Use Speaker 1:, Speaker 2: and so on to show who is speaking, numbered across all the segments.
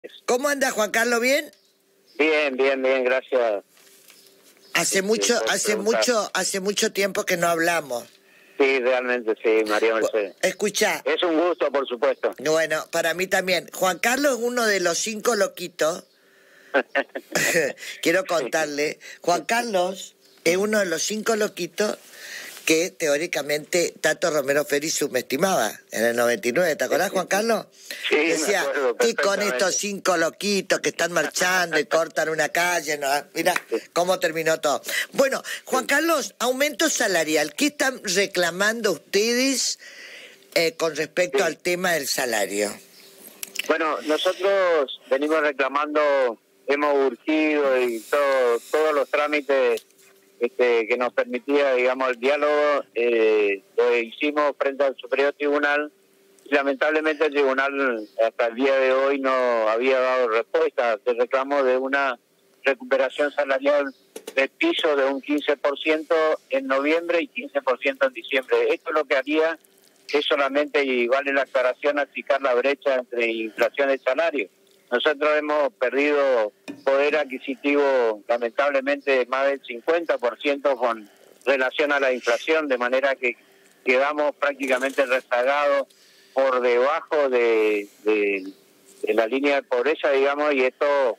Speaker 1: ¿Cómo anda, Juan Carlos? ¿Bien?
Speaker 2: Bien, gracias.
Speaker 1: Hace mucho tiempo que no hablamos.
Speaker 2: Sí, realmente sí, María Mercedes.
Speaker 1: Escuchá.
Speaker 2: Es un gusto, por supuesto.
Speaker 1: Bueno, para mí también. Juan Carlos es uno de los 5 loquitos. Quiero contarle. Juan Carlos es uno de los 5 loquitos que teóricamente Tato Romero Ferri subestimaba en el 99. ¿Te acordás, Juan Carlos?
Speaker 2: Sí,
Speaker 1: decía,
Speaker 2: me acuerdo
Speaker 1: y con estos 5 loquitos que están marchando y cortan una calle, ¿no? Mirá cómo terminó todo. Bueno, Juan Carlos, aumento salarial. ¿Qué están reclamando ustedes con respecto al tema del salario?
Speaker 2: Bueno, nosotros venimos reclamando, hemos urgido y todos los trámites que nos permitía, digamos, el diálogo, lo hicimos frente al Superior Tribunal. Lamentablemente el tribunal hasta el día de hoy no había dado respuesta. Se reclamó de una recuperación salarial de piso de un 15% en noviembre y 15% en diciembre. Esto lo que haría es solamente, y vale la aclaración, achicar la brecha entre inflación y salario. Nosotros hemos perdido poder adquisitivo, lamentablemente, más del 50% con relación a la inflación, de manera que quedamos prácticamente rezagados por debajo de la línea de pobreza, digamos, y esto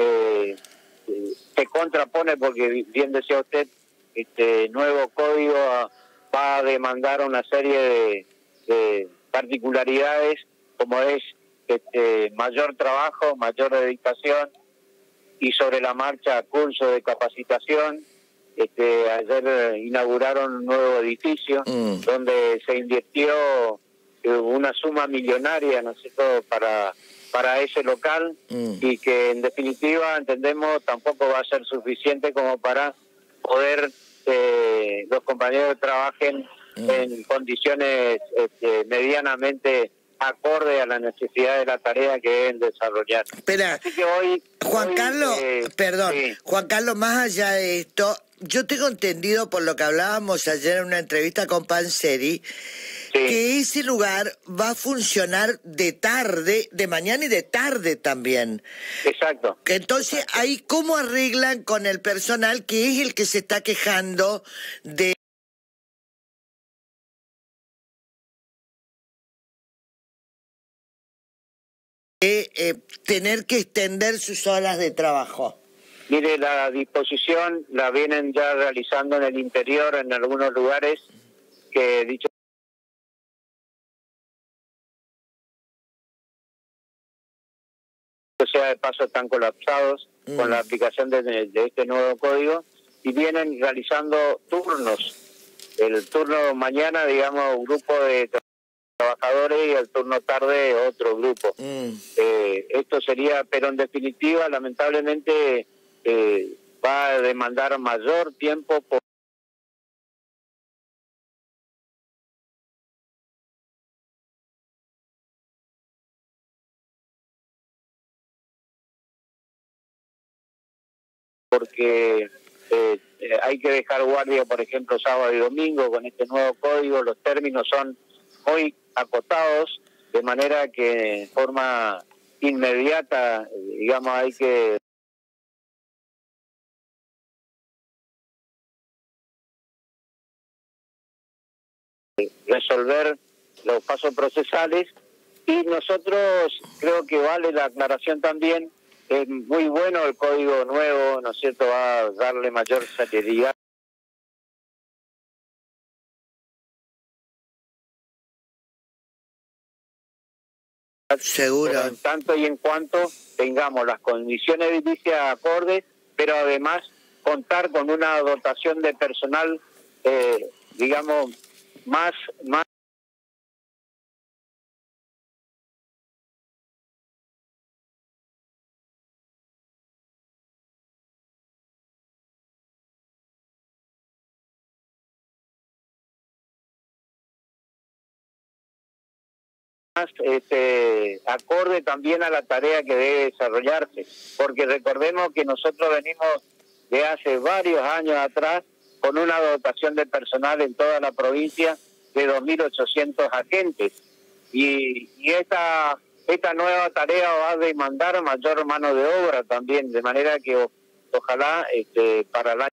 Speaker 2: se contrapone porque, bien decía usted, este nuevo código va a demandar una serie de particularidades, como es mayor trabajo, mayor dedicación y sobre la marcha curso de capacitación. Ayer inauguraron un nuevo edificio donde se invirtió una suma millonaria, ¿no es cierto?, para ese local, y que en definitiva entendemos tampoco va a ser suficiente como para poder los compañeros trabajen en condiciones medianamente acorde a la necesidad de la tarea que deben desarrollar.
Speaker 1: Espera,
Speaker 2: así que hoy
Speaker 1: Carlos, perdón, sí. Juan Carlos, más allá de esto, yo tengo entendido por lo que hablábamos ayer en una entrevista con Panseri, que ese lugar va a funcionar de tarde, de mañana y de tarde también.
Speaker 2: Exacto.
Speaker 1: Entonces, ahí, ¿cómo arreglan con el personal que es el que se está quejando de tener que extender sus horas de trabajo?
Speaker 2: Mire, la disposición la vienen ya realizando en el interior, en algunos lugares, que dicho sea de paso están colapsados con la aplicación de este nuevo código, y vienen realizando turnos. El turno mañana, digamos, un grupo de trabajadores, y el turno tarde otro grupo. Esto sería, pero en definitiva, lamentablemente, va a demandar mayor tiempo por porque hay que dejar guardia, por ejemplo, sábado y domingo con este nuevo código. Los términos son muy acotados, de manera que en forma inmediata, digamos, hay que resolver los pasos procesales. Y nosotros creo que vale la aclaración también. Es muy bueno el código nuevo, ¿no es cierto? Va a darle mayor celeridad.
Speaker 1: Seguro.
Speaker 2: Pero en tanto y en cuanto tengamos las condiciones edilicias acordes, pero además contar con una dotación de personal, digamos, más acorde también a la tarea que debe desarrollarse, porque recordemos que nosotros venimos de hace varios años atrás con una dotación de personal en toda la provincia de 2.800 agentes, y esta esta nueva tarea va a demandar mayor mano de obra también, de manera que ojalá para el año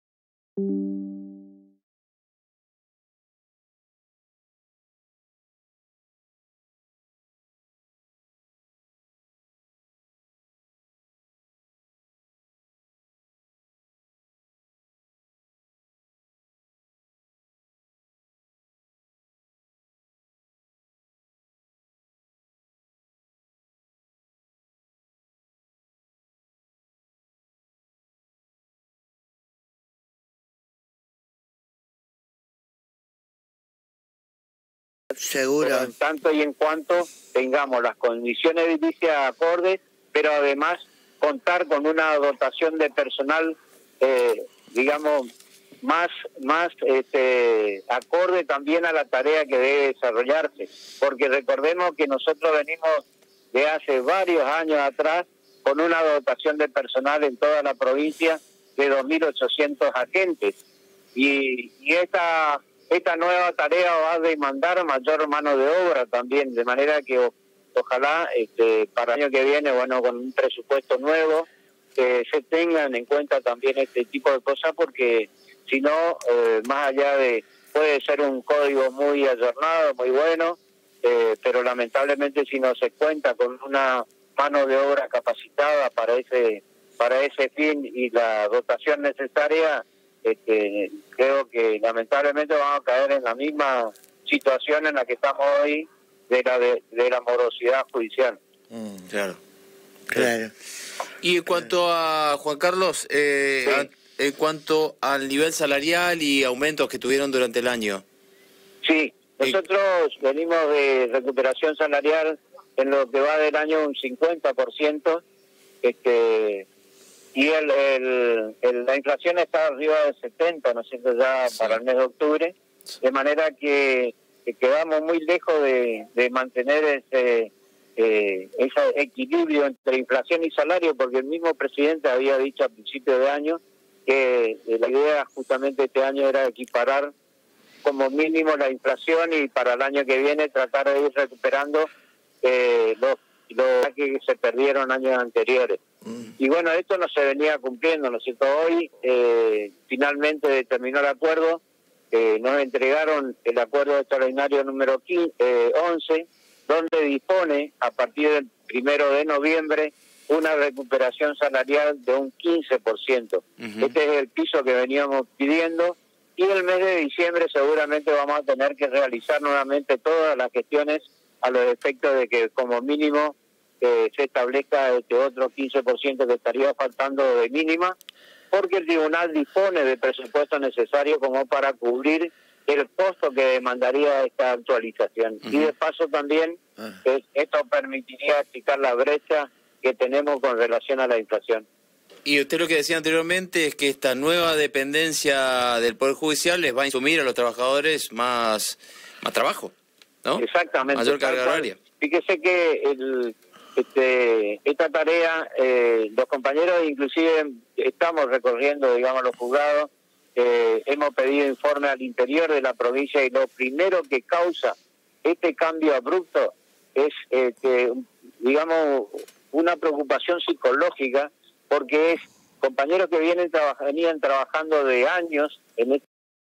Speaker 1: seguro.
Speaker 2: Pero en tanto y en cuanto tengamos las condiciones edilicias acordes, pero además contar con una dotación de personal, digamos, más acorde también a la tarea que debe desarrollarse. Porque recordemos que nosotros venimos de hace varios años atrás con una dotación de personal en toda la provincia de 2.800 agentes. Y esta nueva tarea va a demandar mayor mano de obra también, de manera que ojalá para el año que viene, bueno, con un presupuesto nuevo, se tengan en cuenta también este tipo de cosas, porque si no, más allá de, puede ser un código muy ayornado, muy bueno, pero lamentablemente si no se cuenta con una mano de obra capacitada para ese fin y la dotación necesaria, creo que lamentablemente vamos a caer en la misma situación en la que estamos hoy de la morosidad judicial.
Speaker 3: Claro.
Speaker 4: Y en cuanto a Juan Carlos,
Speaker 2: sí.
Speaker 4: En cuanto al nivel salarial y aumentos que tuvieron durante el año.
Speaker 2: Sí, nosotros venimos de recuperación salarial en lo que va del año un 50%, y la inflación está arriba del 70%, ¿no es cierto?, ya sí, para el mes de octubre, de manera que quedamos muy lejos de mantener ese equilibrio entre inflación y salario, porque el mismo presidente había dicho a principios de año que la idea justamente este año era equiparar como mínimo la inflación y para el año que viene tratar de ir recuperando los que se perdieron años anteriores. Y bueno, esto no se venía cumpliendo, ¿no es cierto? Hoy finalmente terminó el acuerdo, nos entregaron el acuerdo extraordinario número 11, donde dispone a partir del 1 de noviembre una recuperación salarial de un 15%. Este es el piso que veníamos pidiendo, y el mes de diciembre seguramente vamos a tener que realizar nuevamente todas las gestiones a los efectos de que como mínimo se establezca este otro 15% que estaría faltando de mínima, porque el tribunal dispone de presupuesto necesario como para cubrir el costo que demandaría esta actualización. Y de paso también esto permitiría achicar la brecha que tenemos con relación a la inflación.
Speaker 4: Y usted lo que decía anteriormente es que esta nueva dependencia del Poder Judicial les va a insumir a los trabajadores más trabajo, ¿no?
Speaker 2: Exactamente.
Speaker 4: Mayor carga horaria.
Speaker 2: Fíjese que esta tarea, los compañeros inclusive estamos recorriendo, digamos, los juzgados, hemos pedido informe al interior de la provincia, y lo primero que causa este cambio abrupto es, digamos, una preocupación psicológica, porque es compañeros que venían trabajando de años en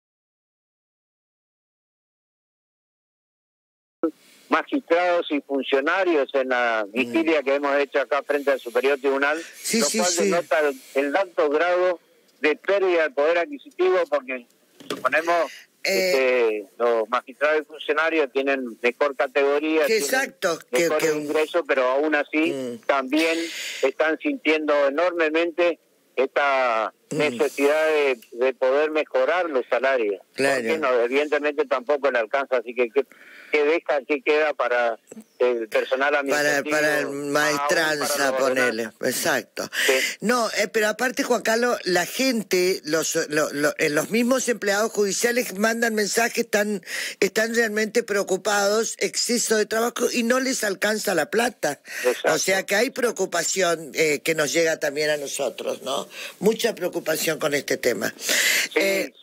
Speaker 2: magistrados y funcionarios en la vigilia que hemos hecho acá frente al Superior Tribunal, lo cual denota el alto grado de pérdida del poder adquisitivo, porque suponemos los magistrados y funcionarios tienen mejor categoría,
Speaker 1: exacto,
Speaker 2: mejor ingreso, pero aún así también están sintiendo enormemente esta necesidad de poder mejorar los salarios.
Speaker 1: Claro.
Speaker 2: Porque no, evidentemente tampoco le alcanza, así que ¿qué queda para el personal administrativo?
Speaker 1: Para el maestranza, ponerle, exacto.
Speaker 2: Sí.
Speaker 1: No, pero aparte, Juan Carlos, la gente, los mismos empleados judiciales mandan mensajes, están realmente preocupados, exceso de trabajo, y no les alcanza la plata.
Speaker 2: Exacto.
Speaker 1: O sea que hay preocupación que nos llega también a nosotros, ¿no? Mucha preocupación con este tema.
Speaker 2: Sí.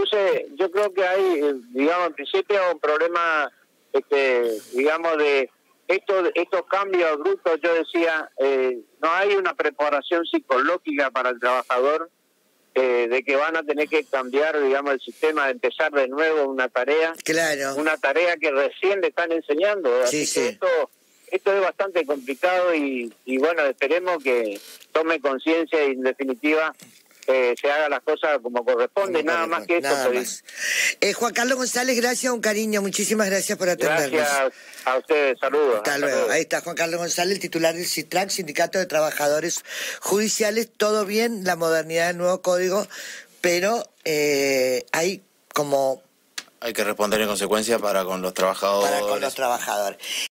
Speaker 2: Produce, yo creo que hay, digamos, en principio un problema, digamos, de estos cambios bruscos, yo decía, no hay una preparación psicológica para el trabajador de que van a tener que cambiar, digamos, el sistema, de empezar de nuevo una tarea, una tarea que recién le están enseñando. Así que esto es bastante complicado y bueno, esperemos que tome conciencia y en definitiva se haga las cosas como corresponde, nada más que eso.
Speaker 1: Juan Carlos González, gracias, un cariño, muchísimas gracias por atendernos.
Speaker 2: Gracias a ustedes, saludos.
Speaker 1: Hasta luego. Ahí está Juan Carlos González, el titular del CITRAC, Sindicato de Trabajadores Judiciales. Todo bien, la modernidad del nuevo código, pero hay que responder en consecuencia para con los trabajadores.